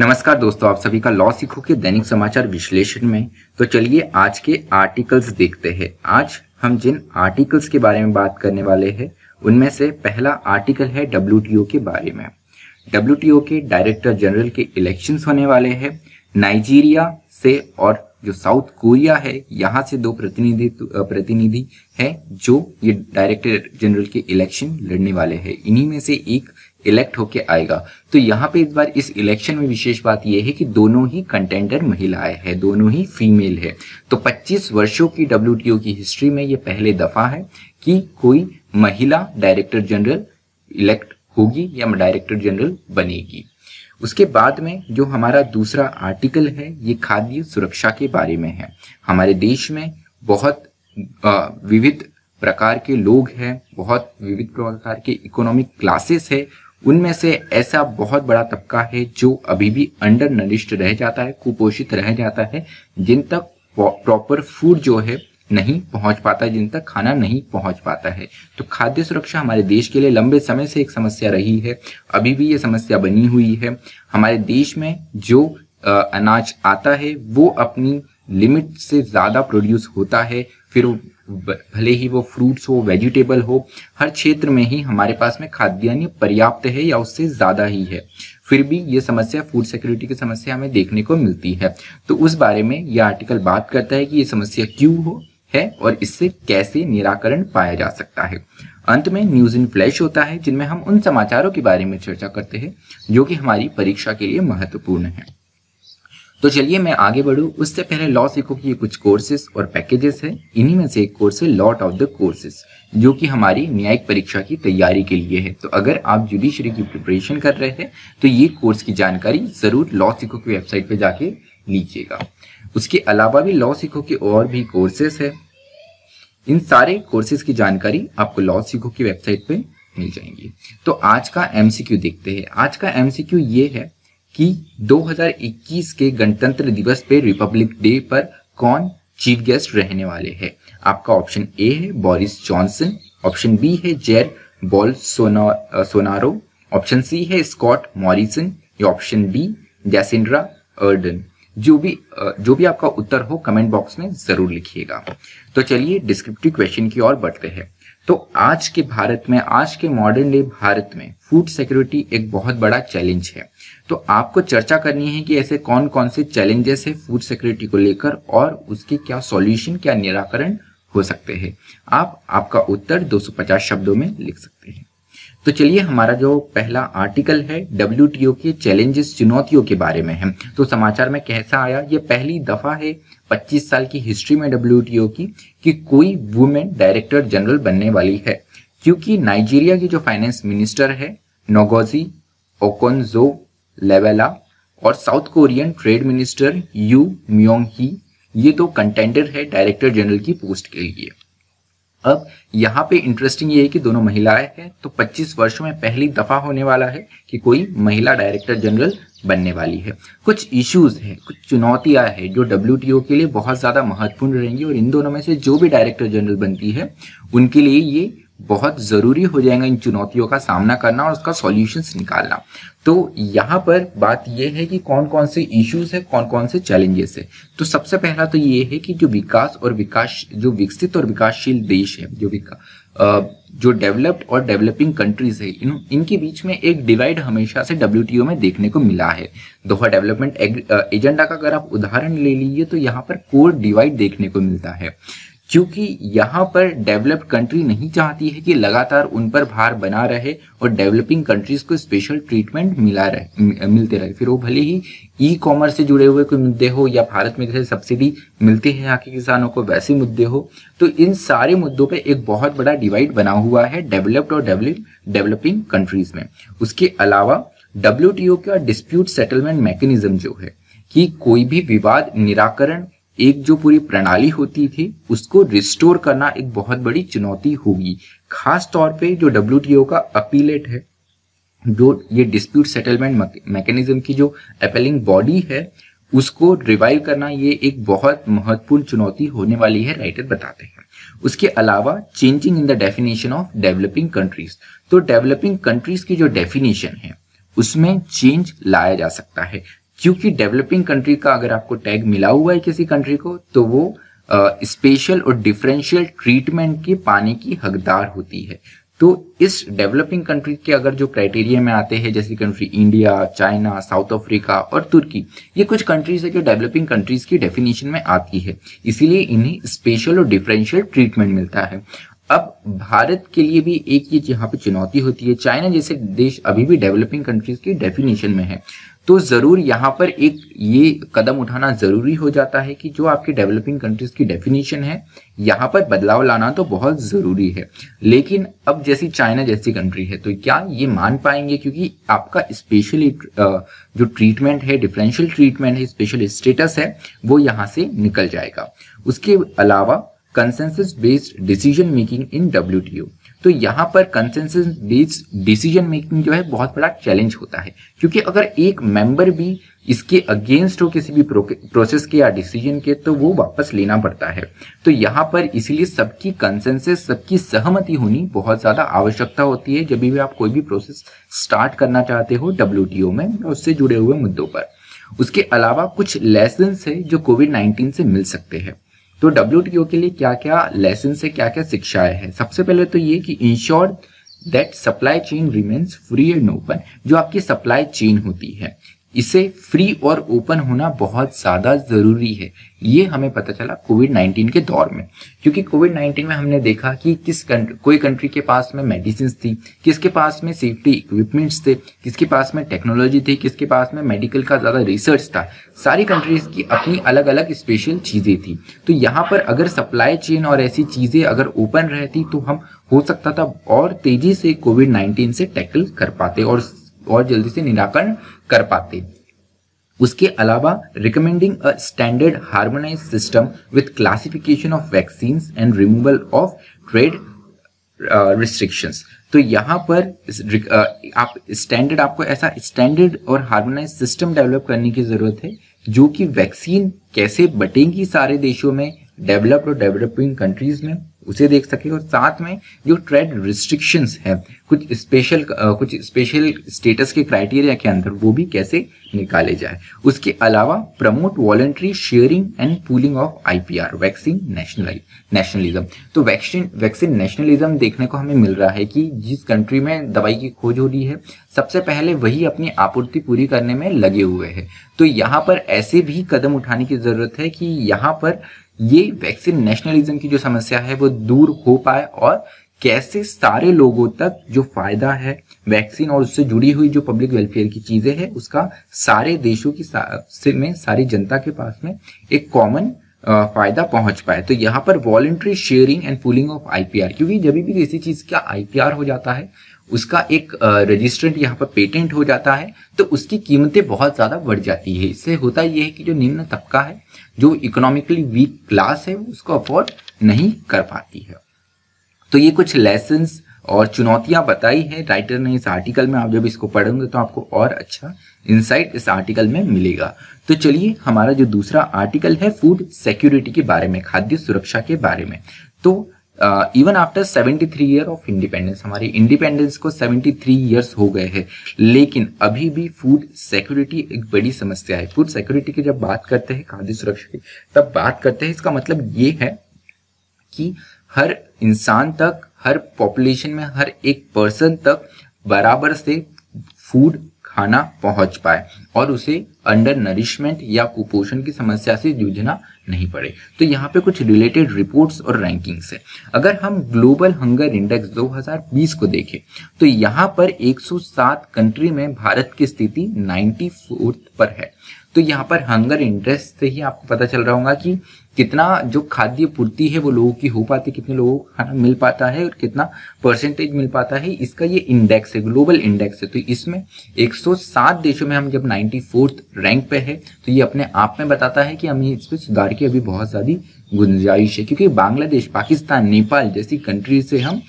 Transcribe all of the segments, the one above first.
नमस्कार दोस्तों, आप सभी का लॉ सीखो के दैनिक समाचार विश्लेषण में। तो चलिए आज के आर्टिकल्स देखते हैं। आज हम जिन आर्टिकल्स के बारे में बात करने वाले हैं उनमें से पहला आर्टिकल है डब्ल्यूटीओ के बारे में। डब्ल्यूटीओ के डायरेक्टर जनरल के इलेक्शंस होने वाले हैं। नाइजीरिया से और जो साउथ कोरिया है यहाँ से दो प्रतिनिधि हैं जो ये डायरेक्टर जनरल के इलेक्शन लड़ने वाले हैं। इन्हीं में से एक इलेक्ट होके आएगा। तो यहाँ पे इस बार इस इलेक्शन में विशेष बात यह है कि दोनों ही कंटेंडर महिलाएं हैं, दोनों ही फीमेल है। तो 25 वर्षों की डब्ल्यूटीओ की हिस्ट्री में ये पहले दफा है कि कोई महिला डायरेक्टर जनरल इलेक्ट होगी या डायरेक्टर जनरल बनेगी। उसके बाद में जो हमारा दूसरा आर्टिकल है ये खाद्य सुरक्षा के बारे में है। हमारे देश में बहुत विविध प्रकार के लोग हैं, बहुत विविध प्रकार के इकोनॉमिक क्लासेस है। उनमें से ऐसा बहुत बड़ा तबका है जो अभी भी अंडर नरिश्ड रह जाता है, कुपोषित रह जाता है, जिन तक प्रॉपर फूड जो है नहीं पहुंच पाता, जिन तक खाना नहीं पहुंच पाता है। तो खाद्य सुरक्षा हमारे देश के लिए लंबे समय से एक समस्या रही है, अभी भी ये समस्या बनी हुई है। हमारे देश में जो अनाज आता है वो अपनी लिमिट से ज्यादा प्रोड्यूस होता है, फिर भले ही वो फ्रूट्स हो, वेजिटेबल हो, हर क्षेत्र में ही हमारे पास में खाद्यान्न पर्याप्त है या उससे ज्यादा ही है। फिर भी ये समस्या, फूड सिक्योरिटी की समस्या हमें देखने को मिलती है। तो उस बारे में यह आर्टिकल बात करता है कि ये समस्या क्यों है और इससे कैसे निराकरण पाया जा सकता है। अंत में न्यूज इन फ्लैश होता है जिनमें हम उन समाचारों के बारे में चर्चा करते हैं जो कि हमारी परीक्षा के लिए महत्वपूर्ण है। तो चलिए मैं आगे बढ़ूं उससे पहले लॉ सीखो की कुछ कोर्सेज और पैकेजेस हैं। इन्हीं में से एक कोर्स है लॉट ऑफ द कोर्सेज जो कि हमारी न्यायिक परीक्षा की तैयारी के लिए है। तो अगर आप जुडिशरी की प्रिपरेशन कर रहे हैं तो ये कोर्स की जानकारी जरूर लॉ सीखो की वेबसाइट पे जाके लीजिएगा। उसके अलावा भी लॉ सीखो के और भी कोर्सेज है। इन सारे कोर्सेज की जानकारी आपको लॉ सीखो की वेबसाइट पे मिल जाएंगी। तो आज का एमसीक्यू देखते हैं। आज का एमसीक्यू ये है कि 2021 के गणतंत्र दिवस पे, रिपब्लिक डे पर कौन चीफ गेस्ट रहने वाले हैं। आपका ऑप्शन ए है बोरिस जॉनसन, ऑप्शन बी है जेर बोल्सोनारो, ऑप्शन सी है स्कॉट मॉरिसन या ऑप्शन डी जैसिंड्रा अर्डन। जो भी आपका उत्तर हो कमेंट बॉक्स में जरूर लिखिएगा। तो चलिए डिस्क्रिप्टिव क्वेश्चन की ओर बढ़ते हैं। तो आज के भारत में, आज के मॉडर्न डे भारत में फूड सिक्योरिटी एक बहुत बड़ा चैलेंज है। तो आपको चर्चा करनी है कि ऐसे कौन कौन से चैलेंजेस है फूड सिक्योरिटी को लेकर और उसके क्या सॉल्यूशन, क्या निराकरण हो सकते हैं। आपका उत्तर 250 शब्दों में लिख सकते हैं। तो चलिए हमारा जो पहला आर्टिकल है डब्ल्यूटीओ के चैलेंजेस, चुनौतियों के बारे में है। तो समाचार में कैसा आया, ये पहली दफा है 25 साल की हिस्ट्री में डब्ल्यूटीओ की कि कोई वुमेन डायरेक्टर जनरल बनने वाली है, क्योंकि नाइजीरिया की जो फाइनेंस मिनिस्टर है नोगोजी ओकोनजो-इवेला और South Korean trade minister Yoo Myung hee, ये दो कंटेंडर है डायरेक्टर जनरल की पोस्ट के लिए। अब यहाँ पे इंटरेस्टिंग ये है कि दोनों महिलाएं हैं। तो 25 वर्षों में पहली दफा होने वाला है कि कोई महिला डायरेक्टर जनरल बनने वाली है। कुछ इश्यूज है, कुछ चुनौतियां है जो डब्ल्यूटीओ के लिए बहुत ज्यादा महत्वपूर्ण रहेंगी और इन दोनों में से जो भी डायरेक्टर जनरल बनती है उनके लिए ये बहुत जरूरी हो जाएगा इन चुनौतियों का सामना करना और उसका सॉल्यूशंस निकालना। तो यहाँ पर बात यह है कि कौन कौन से इश्यूज है, कौन कौन से चैलेंजेस है। तो सबसे पहला तो ये है कि जो विकसित और विकासशील देश है, जो डेवलप्ड और डेवलपिंग कंट्रीज है, इनके बीच में एक डिवाइड हमेशा से डब्ल्यूटीओ में देखने को मिला है। दोहा डेवलपमेंट एजेंडा का अगर आप उदाहरण ले लीजिए तो यहाँ पर कोर डिवाइड देखने को मिलता है, क्योंकि यहाँ पर डेवलप्ड कंट्री नहीं चाहती है कि लगातार उन पर भार बना रहे और डेवलपिंग कंट्रीज को स्पेशल ट्रीटमेंट मिलते रहे। फिर वो भले ही ई कॉमर्स से जुड़े हुए कोई मुद्दे हो या भारत में जैसे सब्सिडी मिलती है यहाँ के किसानों को वैसे मुद्दे हो। तो इन सारे मुद्दों पे एक बहुत बड़ा डिवाइड बना हुआ है डेवलप्ड और डेवलपिंग कंट्रीज में। उसके अलावा डब्ल्यूटीओ का डिस्प्यूट सेटलमेंट मैकेनिज्म जो है कि कोई भी विवाद निराकरण, एक जो पूरी प्रणाली होती थी उसको रिस्टोर करना एक बहुत बड़ी चुनौती होगी। खास तौर पे जो डब्ल्यूटीओ का अपीलेट है, जो ये डिस्प्यूट सेटलमेंट मैकेनिज्म की जो अपीलिंग बॉडी है, उसको रिवाइव करना ये एक बहुत महत्वपूर्ण चुनौती होने वाली है, राइटर बताते हैं। उसके अलावा changing in the definition of developing countries, तो डेवलपिंग कंट्रीज की जो डेफिनेशन है उसमें चेंज लाया जा सकता है। क्योंकि डेवलपिंग कंट्री का अगर आपको टैग मिला हुआ है किसी कंट्री को तो वो स्पेशल और डिफरेंशियल ट्रीटमेंट के पाने की हकदार होती है। तो इस डेवलपिंग कंट्री के अगर जो क्राइटेरिया में आते हैं, जैसे country India, China, South Africa और तुर्की, ये कुछ कंट्रीज है जो डेवलपिंग कंट्रीज की डेफिनेशन में आती है, इसीलिए इन्हें स्पेशल और डिफरेंशियल ट्रीटमेंट मिलता है। अब भारत के लिए भी एक ये यहाँ पे चुनौती होती है, चाइना जैसे देश अभी भी डेवलपिंग कंट्रीज की डेफिनेशन में है, तो जरूर यहाँ पर एक ये कदम उठाना जरूरी हो जाता है कि जो आपकी डेवलपिंग कंट्रीज की डेफिनेशन है यहाँ पर बदलाव लाना तो बहुत जरूरी है। लेकिन अब जैसी चाइना जैसी कंट्री है तो क्या ये मान पाएंगे, क्योंकि आपका स्पेशली जो ट्रीटमेंट है, डिफरेंशियल ट्रीटमेंट है, स्पेशल स्टेटस है, वो यहाँ से निकल जाएगा। उसके अलावा consensus based decision making in WTO, तो यहाँ पर कंसेंसस बेस्ड डिसीजन मेकिंग जो है बहुत बड़ा चैलेंज होता है, क्योंकि अगर एक मेंबर भी इसके अगेंस्ट हो किसी भी प्रोसेस के या डिसीजन के तो वो वापस लेना पड़ता है। तो यहाँ पर इसीलिए सबकी कंसेंसस, सबकी सहमति होनी बहुत ज्यादा आवश्यकता होती है जब भी आप कोई भी प्रोसेस स्टार्ट करना चाहते हो WTO में उससे जुड़े हुए मुद्दों पर। उसके अलावा कुछ लेसन्स है जो कोविड-19 से मिल सकते हैं। तो WTO के लिए क्या क्या लेसन है, क्या क्या शिक्षाएं हैं। सबसे पहले तो ये कि ensure that supply chain remains free and open, जो आपकी सप्लाई चेन होती है इसे फ्री और ओपन होना बहुत ज्यादा जरूरी है। ये हमें पता चला कोविड-19 के दौर में, क्योंकि कोविड-19 में हमने देखा कि कोई कंट्री के पास में मेडिसिन थी, किसके पास में सेफ्टी इक्विपमेंट्स थे, किसके पास में टेक्नोलॉजी थी, किसके पास में मेडिकल का ज्यादा रिसर्च था। सारी कंट्रीज की अपनी अलग अलग स्पेशल चीजें थी। तो यहाँ पर अगर सप्लाई चेन और ऐसी चीजें अगर ओपन रहती तो हम हो सकता था और तेजी से कोविड-19 से टैकल कर पाते और जल्दी से निराकरण कर पाते। उसके अलावा recommending a standard harmonise system with classification of vaccines and removal of trade restrictions, तो यहाँ पर आपको ऐसा स्टैंडर्ड और हार्मोनाइज सिस्टम डेवलप करने की जरूरत है जो कि वैक्सीन कैसे बटेंगी सारे देशों में, डेवलप्ड और डेवलपिंग कंट्रीज में, उसे देख सके। और साथ में जो ट्रेड रिस्ट्रिक्शंस है कुछ स्पेशल स्टेटस के क्राइटेरिया के अंदर वो भी कैसे निकाले जाए। उसके अलावा promote voluntary sharing and pooling of IPR, vaccine nationalism. तो वैक्सीन नेशनलिज्म देखने को हमें मिल रहा है कि जिस कंट्री में दवाई की खोज हो रही है सबसे पहले वही अपनी आपूर्ति पूरी करने में लगे हुए हैं। तो यहाँ पर ऐसे भी कदम उठाने की जरूरत है कि यहाँ पर ये वैक्सीन नेशनलिज्म की जो समस्या है वो दूर हो पाए और कैसे सारे लोगों तक जो फायदा है वैक्सीन और उससे जुड़ी हुई जो पब्लिक वेलफेयर की चीजें हैं उसका सारे देशों की में सारी जनता के पास में एक कॉमन फायदा पहुंच पाए। तो यहाँ पर voluntary sharing and pooling of IPR, क्योंकि जब भी किसी चीज का IPR हो जाता है उसका एक रजिस्ट्रेंट यहाँ पर पेटेंट हो जाता है तो उसकी कीमतें बहुत ज्यादा बढ़ जाती है। इससे होता यह है कि जो निम्न तबका है, जो इकोनॉमिकली वीक क्लास है, उसको अफोर्ड नहीं कर पाती है। तो ये कुछ लेसन्स और चुनौतियां बताई है राइटर ने इस आर्टिकल में। आप जब इसको पढ़ोगे तो आपको और अच्छा इंसाइट इस आर्टिकल में मिलेगा। तो चलिए हमारा जो दूसरा आर्टिकल है फूड सिक्योरिटी के बारे में, खाद्य सुरक्षा के बारे में। तो even after 73 year of independence, हमारी इंडिपेंडेंस को 73 ईयर्स हो गए हैं, लेकिन अभी भी फूड सिक्योरिटी एक बड़ी समस्या है। फूड सिक्योरिटी की जब बात करते हैं, खाद्य सुरक्षा की तब बात करते हैं, इसका मतलब ये है कि हर इंसान तक, हर पॉपुलेशन में हर एक पर्सन तक बराबर से फूड खाना पहुंच पाए और उसे अंडर नरिशमेंट या कुपोषण की समस्या से जूझना नहीं पड़े। तो यहाँ पे कुछ रिलेटेड रिपोर्ट्स और रैंकिंग्स है। अगर हम ग्लोबल हंगर इंडेक्स 2020 को देखें तो यहाँ पर 107 कंट्री में भारत की स्थिति 94th पर है। तो यहाँ पर हंगर इंडेक्स से ही आपको पता चल रहा होगा कि कितना जो खाद्य पूर्ति है वो लोगों की हो पाती, कितने लोगों को खाना मिल पाता है और कितना परसेंटेज मिल पाता है, इसका ये इंडेक्स है, ग्लोबल इंडेक्स है। तो इसमें 107 देशों में हम जब 94th रैंक पे है तो ये अपने आप में बताता है कि हमें इस पर सुधार की अभी बहुत ज्यादा गुंजाइश है, क्योंकि बांग्लादेश, पाकिस्तान, नेपाल जैसी कंट्री से हम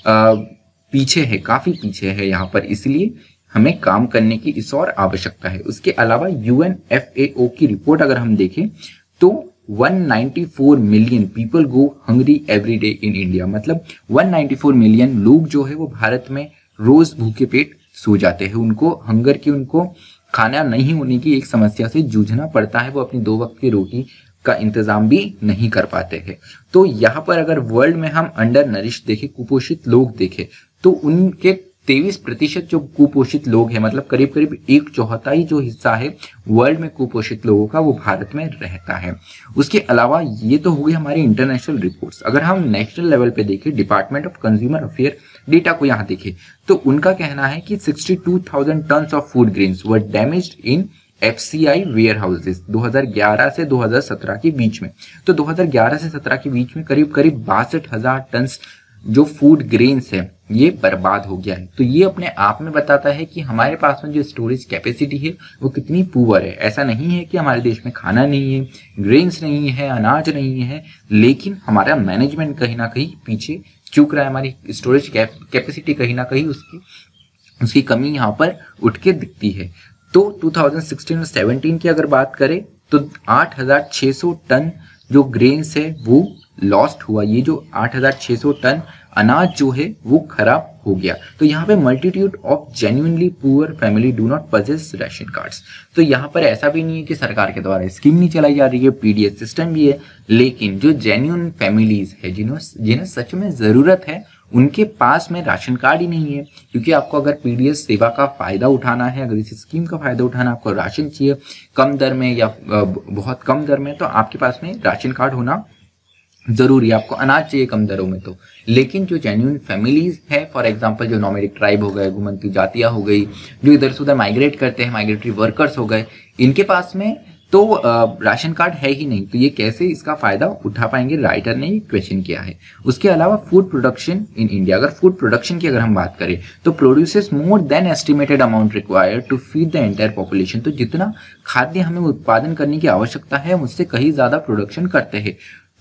पीछे है, काफी पीछे है यहाँ पर, इसलिए हमें काम करने की इस और आवश्यकता है। उसके अलावा UNFAO की रिपोर्ट अगर हम देखें तो 194 million people go hungry every day in India, मतलब 194 मिलियन लोग जो है वो भारत में रोज भूखे पेट सो जाते हैं। उनको हंगर की उनको खाना नहीं होने की एक समस्या से जूझना पड़ता है, वो अपनी 2 वक्त की रोटी का इंतजाम भी नहीं कर पाते हैं। तो यहाँ पर अगर वर्ल्ड में हम अंडर नरिश देखें, कुपोषित लोग देखें, तो उनके 23% जो कुपोषित लोग हैं, मतलब करीब करीब 1/4 जो हिस्सा है वर्ल्ड में कुपोषित लोगों का, वो भारत में रहता है। उसके अलावा ये तो हो गई हमारी इंटरनेशनल रिपोर्ट्स। अगर हम नेशनल लेवल पे देखें, department of consumer affair data को यहाँ देखें, तो उनका कहना है कि 62,000 tons of food grains were damaged in FCI warehouses 2011 से 2017 के बीच में। तो 2011 से 17 के बीच में करीब करीब 62,000 टन जो फूड ग्रेन्स है ये बर्बाद हो गया है। तो ये अपने आप में बताता है कि हमारे पास में जो स्टोरेज कैपेसिटी है वो कितनी पुअर है। ऐसा नहीं है कि हमारे देश में खाना नहीं है, ग्रेन्स नहीं है, अनाज नहीं है, लेकिन हमारा मैनेजमेंट कहीं ना कहीं पीछे चूक रहा है। हमारी स्टोरेज कैपेसिटी कहीं ना कहीं उसकी कमी यहाँ पर उठ के दिखती है। तो 2016 और 17 की अगर बात करें तो 8,600 टन जो ग्रेन्स है वो लॉस्ट हुआ। ये जो 8,600 टन अनाज जो है वो खराब हो गया। तो यहाँ पे multitude of genuinely poor family do not possess ration cards. तो यहाँ पर ऐसा भी नहीं है कि सरकार के द्वारा स्कीम नहीं चलाई जा रही है, PDS सिस्टम भी है, लेकिन जो जेन्युइन फैमिलीज है जिन्हें सच में जरूरत है उनके पास में राशन कार्ड ही नहीं है। क्योंकि आपको अगर PDS सेवा का फायदा उठाना है, अगर इस स्कीम का फायदा उठाना, आपको राशन चाहिए कम दर में या बहुत कम दर में, तो आपके पास में राशन कार्ड होना जरूरी है। आपको अनाज चाहिए कम दरों में तो। लेकिन जो जेन्युइन फैमिलीज है, फॉर एग्जांपल जो नॉमेडिक ट्राइब हो गए, घुमंती जातियां हो गई, जो इधर से उधर माइग्रेट करते हैं, माइग्रेटरी वर्कर्स हो गए, इनके पास में तो राशन कार्ड है ही नहीं। तो ये कैसे इसका फायदा उठा पाएंगे, राइटर ने क्वेश्चन किया है। उसके अलावा फूड प्रोडक्शन इन इंडिया, अगर फूड प्रोडक्शन की अगर हम बात करें तो produces more than estimated amount required to feed the entire population. तो जितना खाद्य हमें उत्पादन करने की आवश्यकता है हम उससे कहीं ज्यादा प्रोडक्शन करते हैं।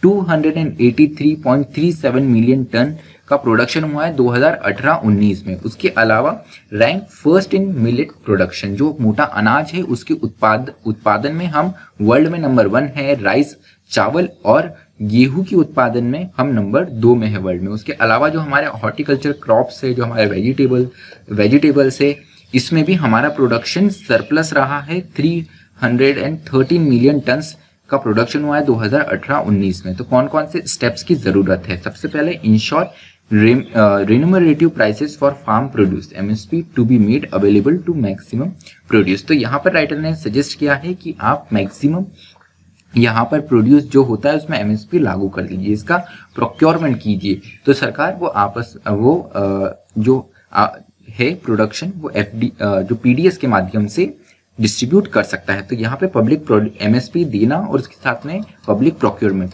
283.37 मिलियन टन का प्रोडक्शन हुआ है 2018-19 में। उसके अलावा rank first in millet production, जो मोटा अनाज है उसके उत्पादन में हम वर्ल्ड में नंबर 1 है। राइस, चावल और गेहूं के उत्पादन में हम नंबर 2 में है वर्ल्ड में। उसके अलावा जो हमारे हॉर्टिकल्चर क्रॉप्स है, जो हमारे वेजिटेबल्स है, इसमें भी हमारा प्रोडक्शन सरप्लस रहा है। 313 मिलियन टन का प्रोडक्शन हुआ है 2018-19 में। तो कौन कौन से स्टेप्स की जरूरत है? सबसे पहले ensure remunerative prices for farm produce MSP to be made available to maximum produce. तो यहाँ पर राइटर ने सजेस्ट किया है कि आप मैक्सिमम यहाँ पर प्रोड्यूस जो होता है उसमें MSP लागू कर दीजिए, इसका प्रोक्योरमेंट कीजिए। तो सरकार जो है प्रोडक्शन वो जो PDS के माध्यम से डिस्ट्रीब्यूट कर सकता है। तो यहाँ पे पब्लिक MSP देना और उसके साथ में पब्लिक प्रोक्योरमेंट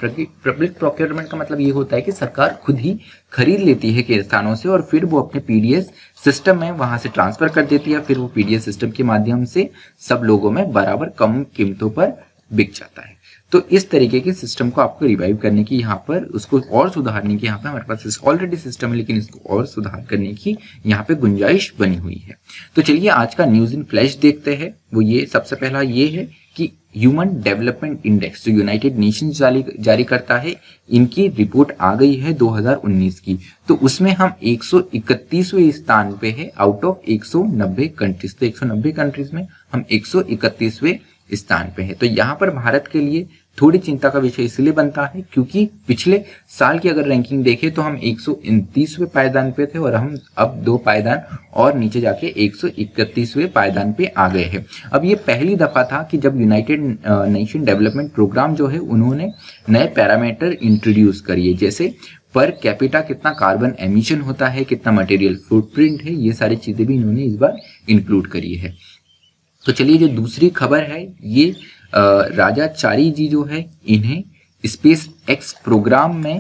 का मतलब ये होता है कि सरकार खुद ही खरीद लेती है किसानों से और फिर वो अपने PDS सिस्टम में वहां से ट्रांसफर कर देती है। फिर वो PDS सिस्टम के माध्यम से सब लोगों में बराबर कम कीमतों पर बिक जाता है। तो इस तरीके के सिस्टम को आपको रिवाइव करने की, यहाँ पर उसको और सुधारने की, यहाँ पे हमारे पास ऑलरेडी सिस्टम है लेकिन इसको और सुधार करने की यहाँ पे गुंजाइश बनी हुई है। तो चलिए आज का न्यूज इन फ्लैश देखते हैं। वो ये सबसे पहला ये है कि ह्यूमन डेवलपमेंट इंडेक्स जो यूनाइटेड नेशंस जारी करता है, इनकी रिपोर्ट आ गई है 2019 की। तो उसमें हम 131वें स्थान पे है आउट ऑफ 190 कंट्रीज। तो 190 कंट्रीज में हम 131वें स्थान पे है। तो यहाँ पर भारत के लिए थोड़ी चिंता का विषय इसलिए बनता है क्योंकि पिछले साल की अगर रैंकिंग देखें तो हम 129वें पायदान पे थे और हम अब 2 पायदान और नीचे जाके 131वें पायदान पे आ गए हैं। अब ये पहली दफा था कि जब यूनाइटेड नेशन डेवलपमेंट प्रोग्राम जो है उन्होंने नए पैरामीटर इंट्रोड्यूस करिए, जैसे पर कैपिटा कितना कार्बन एमिशन होता है, कितना मटेरियल फुटप्रिंट है, ये सारी चीजें भी इन्होंने इस बार इंक्लूड करी है। तो चलिए जो दूसरी खबर है ये राजा चारी जी जो है इन्हें स्पेस एक्स प्रोग्राम में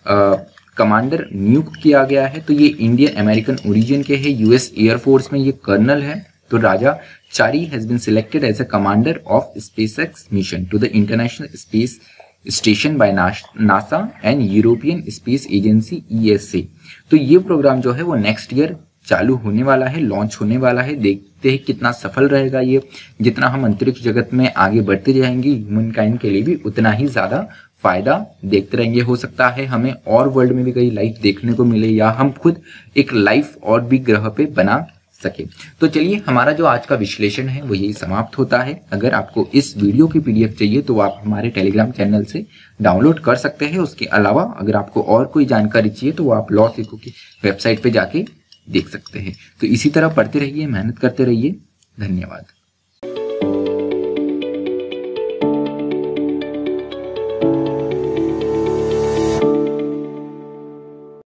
कमांडर नियुक्त किया गया है। तो ये इंडियन अमेरिकन ओरिजिन के है, US एयरफोर्स में ये कर्नल है। तो Raja Chari has been selected as a commander of SpaceX mission to the International Space Station by NASA and European Space Agency ESA। तो ये प्रोग्राम जो है वो नेक्स्ट ईयर चालू होने वाला है, लॉन्च होने वाला है। देखते हैं कितना सफल रहेगा ये। जितना हम अंतरिक्ष जगत में आगे बढ़ते जाएंगे ह्यूमन काइंड के लिए भी उतना ही ज्यादा फायदा देखते रहेंगे। हो सकता है हमें और वर्ल्ड में भी कई लाइफ देखने को मिले या हम खुद एक लाइफ और भी ग्रह पे बना सके। तो चलिए, हमारा जो आज का विश्लेषण है वो यही समाप्त होता है। अगर आपको इस वीडियो की PDF चाहिए तो आप हमारे टेलीग्राम चैनल से डाउनलोड कर सकते हैं। उसके अलावा अगर आपको और कोई जानकारी चाहिए तो वो आप लॉ सीखो की वेबसाइट पे जाके देख सकते हैं। तो इसी तरह पढ़ते रहिए, मेहनत करते रहिए। धन्यवाद।